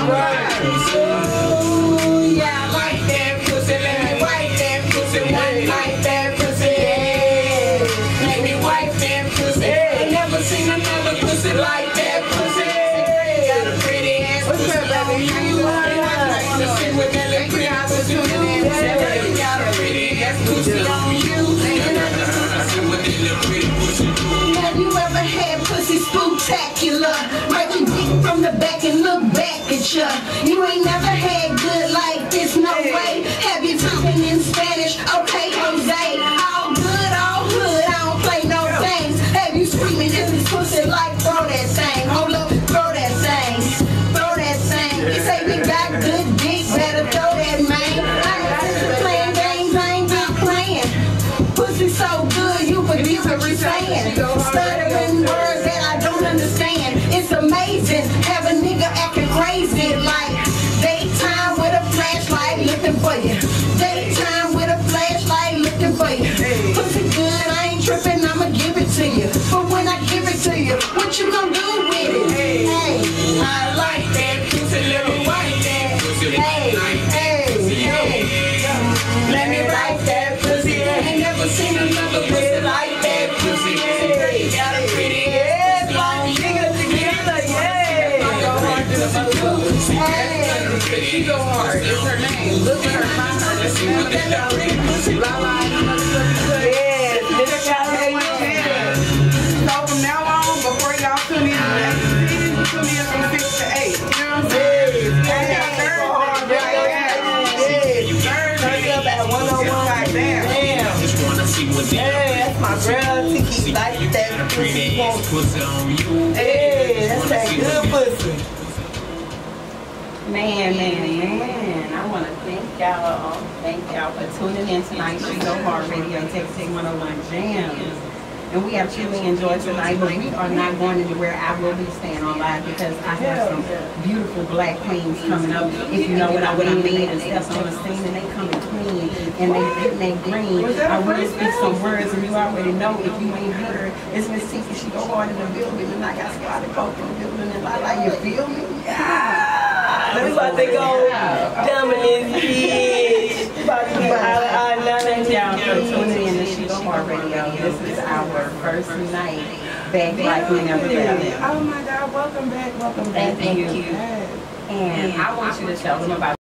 Ooh, yeah, I like that pussy. Let me wipe that pussy. One like that pussy. Yeah. Let me wipe that pussy. I never seen another pussy like that pussy. Got a pretty ass pussy on you. To see what that little pretty pussy doing. Got a pretty ass pussy on you. Have you ever had pussy spooktacular? Make you dick from the back and look back at ya. You ain't never had good like this, no way. Have you talking in Spanish? Okay, Jose. All good, all hood, I don't play no games. Have you screaming in this pussy like throw that thing? Hold up, throw that thing. Throw that thing. You say you got good dick, better throw that man. I ain't playing games, I ain't been playing. Pussy so good, you forget what you're saying. Stuttering words that I don't understand. It's amazing, have a nigga acting crazy like daytime with a flashlight looking for you. Daytime with a flashlight looking for you. Pussy good, I ain't tripping, I'ma give it to you. But when I give it to you, what you gonna do with it? Hey, I like that pussy, let me wipe that pussy. Hey, let me wipe that pussy. I ain't never seen another pussy like that pussy. Got a pretty ass long nigga together, yeah. She go hard, it's her name. Look at her, find her. Let's see what that got pretty pussy. Yeah, this got her one chance. So from now on, before y'all tune in, tune in from 6 to 8. You know what I'm saying? Yeah, that's my girl, Tiki, like that pussy. Hey, that's that good pussy. Man, I want to thank y'all for tuning in tonight. She Go Hard Radio, Texas 101 Jams. And we have truly enjoyed tonight, but we are not going anywhere. I will be staying on live because I have some beautiful black queens coming up. If you know what I mean, and steps on the scene and they coming clean and they getting that green. I will speak some words and you already know if you ain't heard. It's MzTeQui, She Go Hard in the building and I got Squad to go through the building and like, you feel me? Yeah. We about to go dominant, bitch. Thank y'all for tuning in to She Go Hard Radio. This is our first night back like we never been. Oh my God, welcome back, welcome back. Thank you. And I want you to tell them about